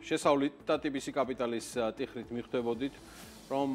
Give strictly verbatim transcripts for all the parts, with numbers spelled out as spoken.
შესავლით და თიბისი კაპიტალის ტიხრით მიხვდებოდით, რომ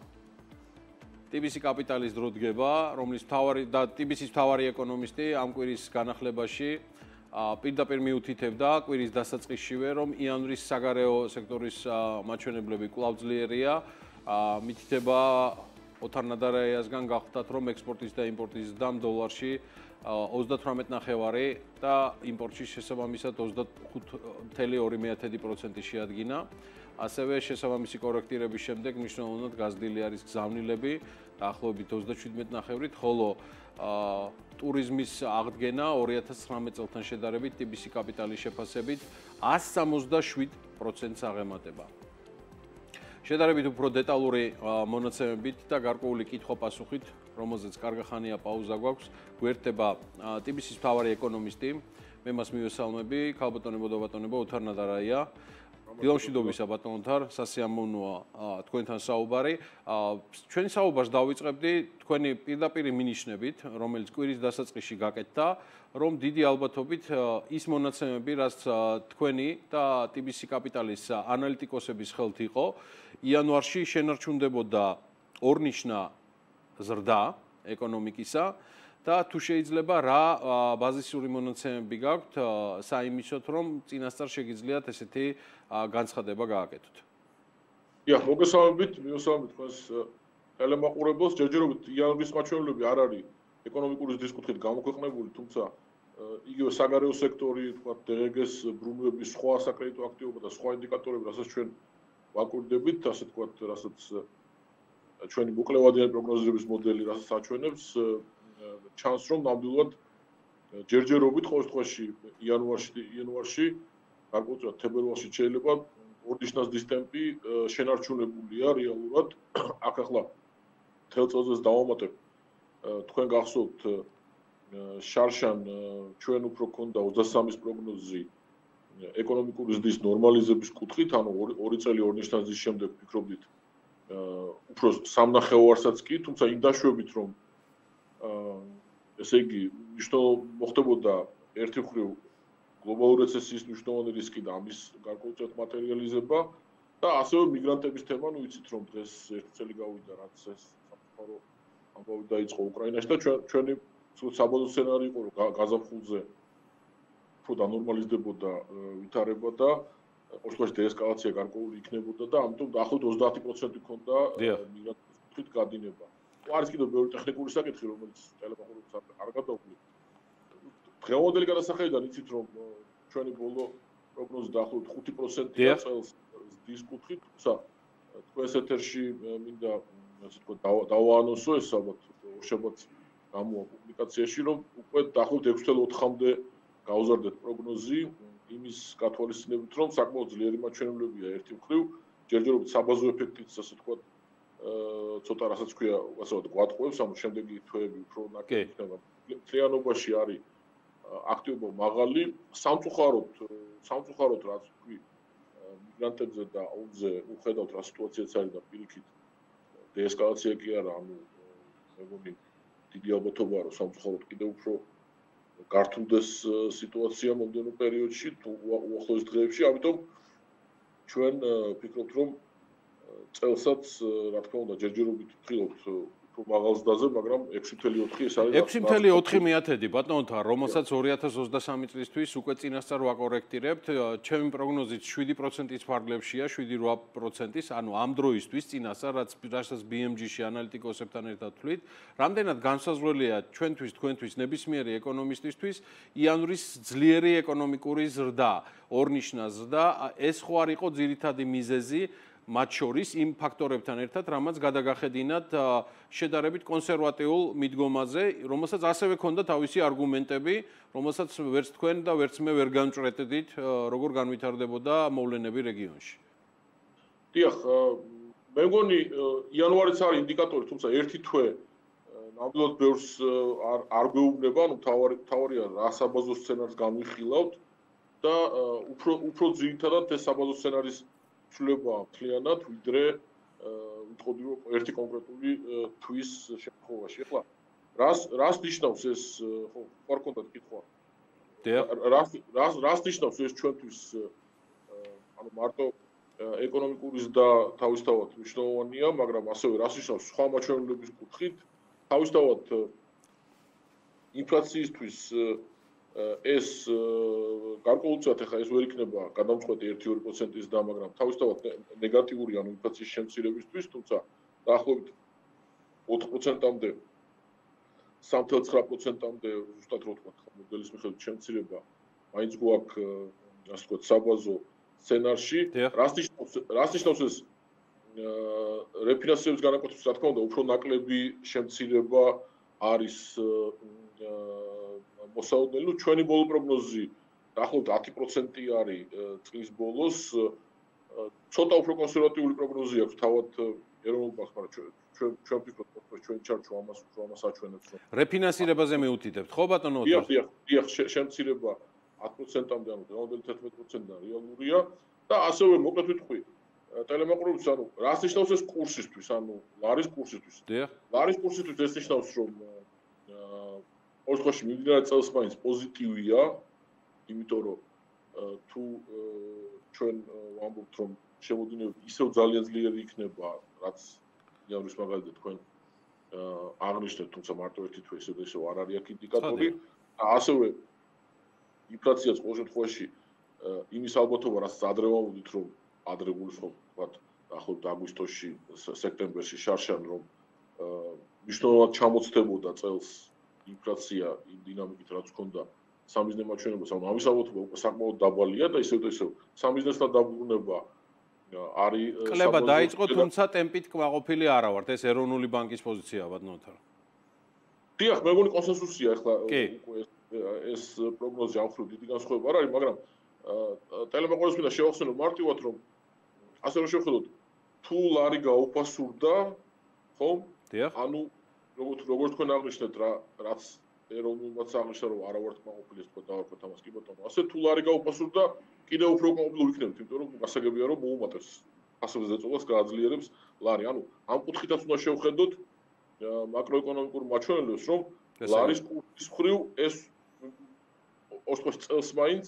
თიბისი კაპიტალის დრო დგება, რომლის მთავარი და თიბისის მთავარი ეკონომისტი ამ კვირის განახლებაში პირდაპირ მიუთითებდა კვირის დასაწყისშივე, რომ იანვრის საგარეო სექტორის მაჩვენებლები კვლავ ძლიერია, მითითება ოთარნადარაიასგან გახდათ, რომ ექსპორტის და იმპორტის ზრდამ დოლარში ოცდათვრამეტ ნახევარი და იმპორტში შესაბამისად ოცდახუთ თელი ორი პროცენტი შეადგინა. ასევე შესაბამისი კორექტირების შემდეგ მნიშვნელოვნად გაზრდილი არის გზავნილები დაახლოებით ოცდაშვიდმეტ ნახევრით, ხოლო ტურიზმის აღდგენა ორი ათას ცხრამეტ წელთან შედარებით თიბისი კაპიტალის შეფასებით ას სამოცდაშვიდ პროცენტს აღემატება. შედარებით უფრო დეტალური მონაცემებით და გარკვეული კითხვა-პასუხით, რომელზეც კარგი ხანია პაუზა გვაქვს, გვერდება თიბისის მთავარი ეკონომისტი, მე მას მივესალმები, ქალბატონებო და ბატონებო, ოთარნადარაია. დილამშვიდობისა ბატონ ოთარ, სასიამოვნოა თქვენთან საუბარი. ჩვენი საუბარს დავიწყებდი თქვენი პირდაპირი მინიშნებით, რომელიც კვირის დასაწყისში გაკეთდა, რომ დიდი ალბათობით ის მონაცემები, რაც თქვენი და თიბისი კაპიტალის ანალიტიკოსების ხელთ იყო, იანვარში შენარჩუნდებოდა ორნიშნა ზრდა ეკონომიკისა და თუ შეიძლება რა ბაზისური მონაცემები გაქვთ საიმისოთ, რომ წინასწარ შეგიძლიათ ესეთი განცხადება გააკეთოთ. დიახ, მოგესალმებით, მივესალმებით თქვენს ტელემაყურებელს. ჯერჯერობით იანვრის მაჩვენებლები არ არის ეკონომიკური დისკუსიით გამოქვეყნებული, თუმცა იგივე საგარეო სექტორი, თქვათ დე ე გეს ბრუნვების სხვა საკრედიტო აქტივობა და სხვა ინდიკატორები, რასაც ჩვენ ვაკურდებით, ასე თქვათ, რასაც ჩვენი მოკლევადიანი პროგნოზირების მოდელი რასაც აჩვენებს, ჩანს რომ ნამდვილად ჯერჯერობით ყოველ შემთხვევაში იანვარში იანვარში გარკვეულწილად თებერვალში შეიძლება ორნიშნას დისტემპი შენარჩუნებულია რეალურად. აქ ახლა თელ წელს დავამატებ, თქვენ გახსოვთ შარშან ჩვენ უფრო ქონდა ოცდასამის პროგნოზი ეკონომიკური ზრდის ნორმალიზების კუთხით, ანუ ორი წელი ორნიშნას ზრდის შემდეგ ფიქრობდით უფრო სამნახევარსაც კი, თუმცა იმ დაშვებით რომ ესე იგი მოხდებოდა ერთი მხრივ გლობალური რეცესიის მნიშვნელოვანი რისკი და ამის გარკვეულწილად მატერიალიზება და ასევე მიგრანტების თემა, ნუ იცით რომ დღეს ერთი წელი გავიდა, რაც ეს სამწუხარო ამბავი დაიწყო უკრაინაში და ჩვენი საბოლოო სცენარი იყო, რომ გაზაფხულზე უფრო დანორმალიზდებოდა ვითარება და ყოველ შემთხვევაში დეესკალაცია გარკვეული იქნებოდა და ამიტომ დაახლოებით ოცდაათი პროცენტი ქონდა მიგრანტების კუთხით გადინება. არის კიდევ ბევრი ტექნიკური საკითხი, რომელიც ტელემაყურებელს არ გადავყვეთ. დღევანდელი გადასახედიდან იცით რომ ჩვენი ბოლო პროგნოზი დაახლოებით ხუთი პროცენტია წელს ზრდის კუთხით, თუმცა თქვენს ეთერში მინდა ასე თქვა დავაანონსო ეს ალბათ ორშაბათს გამოვა პუბლიკაციაში, რომ უკვე დაახლოებით ექვსი წელი ოთხამდე გავზარდეთ პროგნოზი იმის გათვალისწინებით, რომ საკმაოდ ძლიერი მაჩვენებლებია ერთი მხრივ, ჯერჯერობით საბაზო ეფექტით, ასე თქვა ცოტა რასაც ქვია, ასე ვთქვათ, გვატყუებს, ანუ შემდეგი თვეები უფრო ნაკლები იქნება. მთლიანობაში არის აქტივობა მაღალი, სამწუხაროდ, სამწუხაროდ რაც ვთქვი, მიგრანტებზე და ომზე უხედავთ რა სიტუაციაც არის და პირიქით დეესკალაცია კი არა, ანუ მე მგონი დიდი ალბათობაა, რომ სამწუხაროდ კიდევ უფრო გართულდეს სიტუაცია მომდევნო პერიოდში, თუ უახლოეს დღეებში, ამიტომ ჩვენ ვფიქრობთ, რომ წელსაც, რა თქმა უნდა, ჯერჯერობით ვფრთხილობთ უფრო მაღალ ზრდაზე, მაგრამ ექვსი წელი ოთხი ეს არის ექვსი წელი ოთხი მიათედი ბატონო ოთარ, რომელსაც ორი ათას ოცდასამი წლისთვის უკვე წინასწარ ვაკორექტირებთ. ჩემი პროგნოზით შვიდი პროცენტის ფარგლებშია, შვიდი რვა პროცენტის, ანუ ამ დროისთვის წინასწარ, რაც რასაც ბი ემ ჯი-ში ანალიტიკოსებთან ერთად ვთვლით, რამდენად განსაზღვრელია ჩვენთვის, თქვენთვის, ნებისმიერი ეკონომისტისთვის იანვრის ძლიერი ეკონომიკური ზრდა, ორნიშნა ზრდა, ეს ხო არ იყო ძირითადი მიზეზი მათ შორის იმ ფაქტორებთან ერთად, რამაც გადაგახედინათ შედარებით კონსერვატიულ მიდგომაზე, რომელსაც ასევე ჰქონდა თავისი არგუმენტები, რომელსაც ვერც თქვენ და ვერც მე ვერ განჭრეტდით, როგორ განვითარდებოდა მოვლენები რეგიონში. დიახ, მე მგონი იანვარიც არის ინდიკატორი, თუმცა ერთი თვე ნამდვილად ბევრს არ არ გვეუბნება, ანუ თავარი თავარია რა საბაზო სცენარს განვიხილავთ და უფრო უფრო ძირითადად ეს საბაზო სცენარის ცვლილება მთლიანად, ვიდრე ვიტყოდი რომ ერთი კონკრეტული თვის შემთხვევაში. ახლა რას რას ნიშნავს ეს, ხო, არ გქონდათ კითხვა. რას რას რას ნიშნავს ეს ჩვენთვის ანუ მარტო ეკონომიკის და თავისთავად მნიშვნელოვანია, მაგრამ ასევე რას ნიშნავს სხვა მაჩვენებლების კუთხით, თავისთავად ინფლაციისთვის ეს გარკვეულწილად ახლა ეს ვერ იქნება გადამწყვეტი ერთი ორი პროცენტის და, მაგრამ თავისთავად ნეგატიური ანუ ინფლაციის შემცირებისთვის, თუმცა დაახლოებით ოთხ პროცენტამდე სამი წუთი ცხრა პროცენტამდე ზუსტად რო ვთქვა, მოდელის მიხედვით შემცირება მაინც გვაქვს, ასე ვთქვათ, საბაზო სცენარში, რას ნიშნავს რას ნიშნავს ეს რეფინანსირების განაკვეთების, რა თქმა უნდა, უფრო ნაკლები შემცირება არის მოსაოდნელი, ну ჩვენი ბოლო პროგნოზი დაახლოებით ათი პროცენტი არის წლის ბოლოს, ცოტა უფრო კონსერვატიული პროგნოზი აქვს თავად ეროვნულ ბანკს, მაგრამ ჩვენ ჩვენ ვფიქრობთ, რომ ჩვენ ჩარჩო ამას უფრო ამას აჩვენებს, რომ რეფინანსირებაზე მიუთითებთ, ხო ბატონო? დიახ, დიახ, დიახ, შემცირება ათი პროცენტამდე, ანუ დღევანდელი თერთმეტი პროცენტიდან რეალურია და ასევე მოკლედ ვიტყვი, ტელემაყურებელს, ანუ რას ნიშნავს ეს კურსისთვის, ანუ ლარის კურსისთვის. დიახ. ლარის კურსისთვის ეს ნიშნავს, რომ ორ შემთხვევაში მიმდინარე წელს მაინც პოზიტივია, იმიტომ რომ თუ ჩვენ ვამბობთ, რომ შემოდინებები ისევ ძალიან ძლიერი იქნება, რაც იანვრის მაგალითად თქვენ აღნიშნეთ, თუმცა მარტო ერთი თვე ისევ და ისევ არ არის აქ ინდიკატორი. ასევე ინფლაციაც ყოველ შემთხვევაში იმის ალბათობა, რაც ადრე ვამბობთ, რომ ადრე გულისხმობ, ვთქვათ, დაახლოებით აგვისტოში, სექტემბერში შარშან, რომ მნიშვნელოვნად ჩამოცდებოდა წელს ინფლაცია იმ დინამიკით, რაც ჰქონდა სამიზნე მაჩვენებელს, ანუ ამის ალბათობა უკვე საკმაოდ დაბალია და ისევ და ისევ სამიზნესთან დაბრუნება არის კლება დაიწყო, თუმცა ტემპით კმაყოფილი არა ვართ, ეს ეროვნული ბანკის პოზიციაა ბატონო. დიახ, მე მგონი კონსენსუსია ახლა უკვე ეს პროგნოზი ამ ხრივ დიდი განსხვავება არ არის, მაგრამ ტელემაყურებელს მინდა შევახსენო მარტივად, რომ ასე რომ შევხედოთ, თუ ლარი გაუფასურდა, ხო? დიახ. ანუ როგორც როგორც თქვენ აღნიშნეთ, რა რაც ეროვნულმაც აღნიშნა, რომ არა ვართ კმაყოფილი, ეს თქვა დავარქვათ ამას კი ბატონო. ასე თუ ლარი გაუფასურდა, კიდევ უფრო კმაყოფილი ვიქნებით, იმიტომ რომ გასაგებია, რომ მოუმატებს ფასების ზეწოლას გააძლიერებს ლარი. ანუ ამ კუთხითაც უნდა შევხედოთ მაკროეკონომიკურ მაჩვენებლებს, რომ ლარის კურსის მხრივ ეს ორ შემთხვევაში წელს მაინც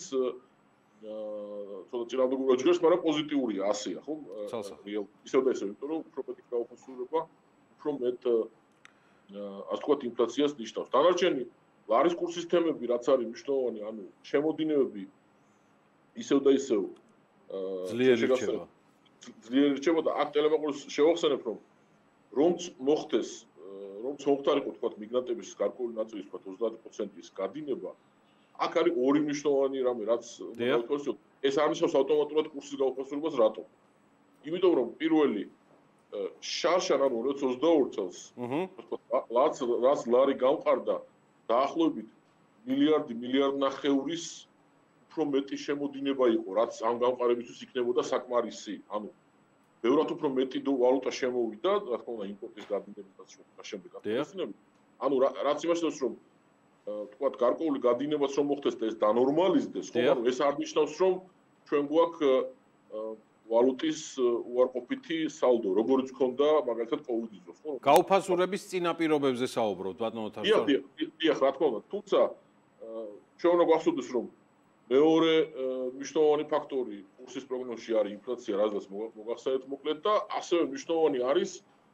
ცოტა წინააღმდეგობრივად ჯგერს, მაგრამ პოზიტიურია, ასეა, ხო? რეალ ისევ და ისევ, იმიტომ რომ უფრო მეტი გაუფასურება, უფრო მეტ ასე ვთქვათ, ინფლაციას ნიშნავს. დანარჩენი ლარის კურსის თემები, რაც არის მნიშვნელოვანი, ანუ შემოდინებები ისევ და ისევ ძლიერი რჩება. ძლიერი რჩება და აქ ტელემაყურებელს შევახსენებ, რომ რომც მოხდეს, რომც მოხდარიყო, თქვათ, მიგრანტების გარკვეული ნაწილის, თქვათ, ოცდაათი პროცენტის გადინება, აქ არის ორი მნიშვნელოვანი რამე, რაც მოგვიყვება. ეს არ ნიშნავს ავტომატურად კურსის გაუფასურებას, რატომ? იმიტომ რომ პირველი შარშან ანუ როცა ოცდაორი წელს, რაც რაც ლარი გამყარდა, დაახლოებით მილიარდი, მილიარდ ნახევრის უფრო მეტი შემოდინება იყო, რაც ამ გამყარებისთვის იქნებოდა საკმარისი. ანუ ბევრად უფრო მეტი ვალუტა შემოვიდა, რა თქმა უნდა, იმპორტის გადინებითაც შემდეგ გაფრთხილებით. ანუ რაც იმაშნავს, რომ თქვათ, გარკვეული გადინებაც რომ მოხდეს და ეს დანორმალიზდეს, ხო, ანუ ეს არ ნიშნავს, რომ ჩვენ გვაქვს ვალუტის უარყოფითი სალდო, როგორც ჰქონდა მაგალითად კოვიდის დროს, ხო? გაუფასურების წინაპირობებზე საუბრობთ, ბატონო თარგმნელი. დიახ, დიახ, რა თქმა უნდა, თუმცა ჩვენ უნდა გვახსოვდეს, რომ მეორე მნიშვნელოვანი ფაქტორი კურსის პროგნოზში არის ინფლაცია, რაზეც მოგახსენეთ მოკლედ და ასევე მნიშვნელოვანი არის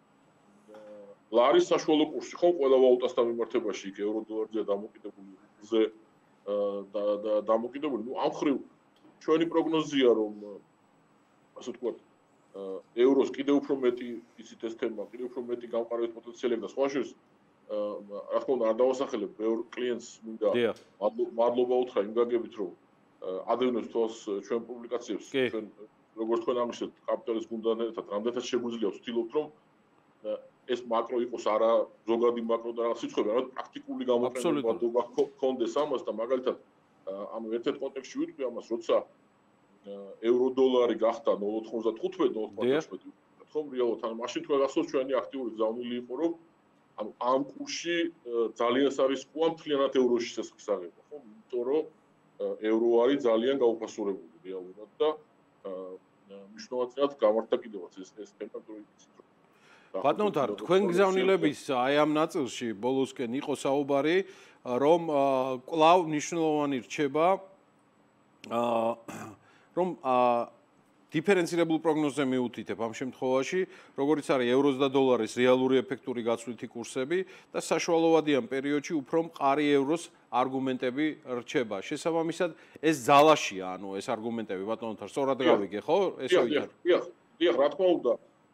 ლარის საშუალო კურსი, ხო, ყველა ვალუტასთან მიმართებაში, იქ ევრო დოლარზე დამოკიდებული, რუბლზე და დამოკიდებული. ნუ ამ ხრივ ჩვენი პროგნოზია, რომ ასე ვთქვათ, ევროს კიდევ უფრო მეტი იცით ეს თემა, კიდევ უფრო მეტი გამყარების პოტენციალი და სხვა შორის, რა თქმა უნდა, არ დავასახელებ ბევრ კლიენტს მინდა მადლობა უთხრა იმ გაგებით, რომ ადევნებს თვალს ჩვენ პუბლიკაციებს, ჩვენ როგორც თქვენ აღნიშნეთ, კაპიტალის გუნდთან ერთად რამდენადაც შეგვიძლია ვცდილობთ, რომ ეს მაკრო იყოს არა ზოგადი მაკრო და რაღაც სიცხები, არამედ პრაქტიკული გამოყენება ჰქონდეს ამას და მაგალითად, ანუ ერთ-ერთ კონტექსტში ვიტყვი ამას, როცა ევრო-დოლარი გახდა ნულ ოცდათხუთმეტი, ნულ ოცდათხუთმეტი, ხო, რეალურად, ანუ მაშინ თქვენ გახსოვთ ჩვენი აქტიური გზავნილი იყო, რომ ანუ ამ კურსში ძალიან სარისკოა მთლიანად ევროში სესხის აღება, ხო, იმიტომ რომ ევრო არის ძალიან გაუფასურებული რეალურად და მნიშვნელოვნად გამართა კიდევაც ეს ეს ტემპერატურა იცით. ბატონო თარ, თქვენ გზავნილების აი ამ ნაწილში ბოლოსკენ იყო საუბარი, რომ კვლავ მნიშვნელოვანი რჩება რომ დიფერენცირებულ პროგნოზზე მიუთითებ ამ შემთხვევაში, როგორიც არის ევროს და დოლარის რეალური ეფექტური გაცვლითი კურსები და საშუალოვადიან პერიოდში უფრო მყარი ევროს არგუმენტები რჩება. შესაბამისად, ეს ძალაშია, ანუ ეს არგუმენტები ბატონო თარ, სწორად გავიგე, ხო? ესე ვიტყვი. დიახ, დიახ, რა თქმა უნდა,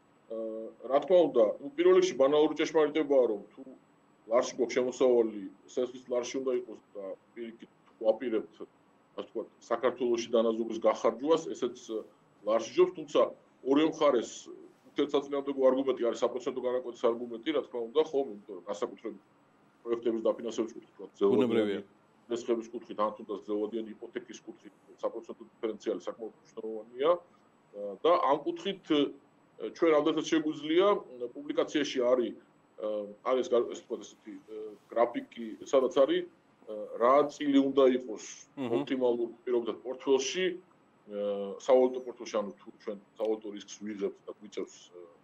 რა თქმა უნდა, პირველ რიგში ბანალური ჭეშმარიტებაა, რომ თუ ლარში გვაქვს შემოსავალი, სესვის ლარში უნდა იყოს და პირიქით ვაპირებთ, ასე ვთქვათ, საქართველოში დანაზოგის გახარჯვას, ესეც ლარში ჯობს, თუმცა ორივე მხარეს უთელსაწინააღმდეგო არგუმენტი არის საპროცენტო განაკვეთის არგუმენტი, რა თქმა უნდა, ხომ, იმიტომ რომ განსაკუთრებით პროექტების დაფინანსების კუთხით, თქვა, ბუნებრივია. მესხების კუთხით, ან თუნდაც ძელვადიანი იპოთეკის კუთხით, საპროცენტო დიფერენციალი საკმაოდ მნიშვნელოვანია და ამ კუთხით ჩვენ ამდენად შეგვიძლია პუბლიკაციაში არის არის ასე ვთქვათ, ესეთი გრაფიკი, სადაც არის რა წილი უნდა იყოს ოპტიმალურ პირობითად პორტფელში, სავალუტო პორტფელში, ანუ თუ ჩვენ სავალუტო რისკს ვიღებთ და გვიწევს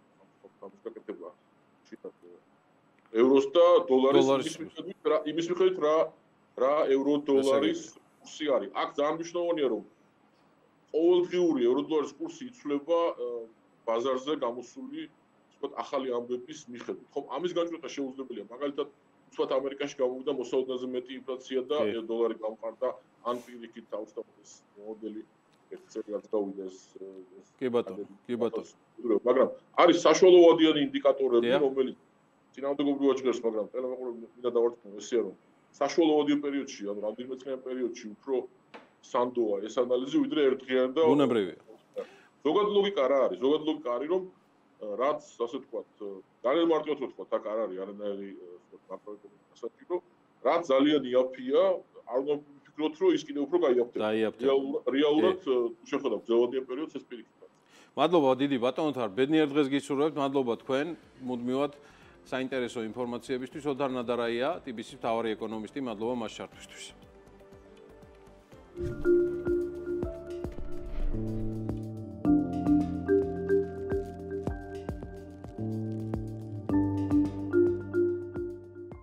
ამ გაკეთება შეიძლება ევროს და დოლარის იმის მიხედვით რა რა ევრო დოლარის კურსი არის. აქ ძალიან მნიშვნელოვანია, რომ ყოველდღიური ევრო დოლარის კურსი იცვლება ბაზარზე გამოსული ვთქვათ ახალი ამბების მიხედვით. ხომ ამის განჭვრეტა შეუძლებელია. მაგალითად, ვთქვათ ამერიკაში გამოვიდა მოსაოდნელზე მეტი ინფლაცია და დოლარი გამყარდა, ან პირიქით თავისთავად მოდელი ერთწერილად გავიდა ეს კი ბატონო, კი ბატონო. მაგრამ არის საშუალოვადიანი ინდიკატორები, რომელიც წინააღმდეგობრივად ჟღერს, მაგრამ ტელემაყურებლები მინდა დავარწმუნო ესეა, რომ საშუალოვადიან პერიოდში, ანუ რამდენიმე წლიან პერიოდში უფრო სანდოა ეს ანალიზი, ვიდრე ერთდღიანი და ბუნებრივია. ზოგადად ლოგიკა რა არის? ზოგადად ლოგიკა არის, რომ რაც ასე ვთქვათ, ძალიან მარტივად ვთქვათ, აქ არ არის არანაირი მაკროეკონომიკური საჭირო, რაც ძალიან იაფია, არ უნდა ვფიქროთ, რომ ის კიდევ უფრო გაიაფთება. რეალურად შეხედავთ ძელვადიან პერიოდს ეს პირიქით. მადლობა დიდი ბატონო თარ, ბედნიერ დღეს გისურვებთ, მადლობა თქვენ, მუდმივად საინტერესო ინფორმაციებისთვის. ოდარ ნადარაია, თიბისის მთავარი ეკონომისტი, მადლობა მას ჩართვისთვის.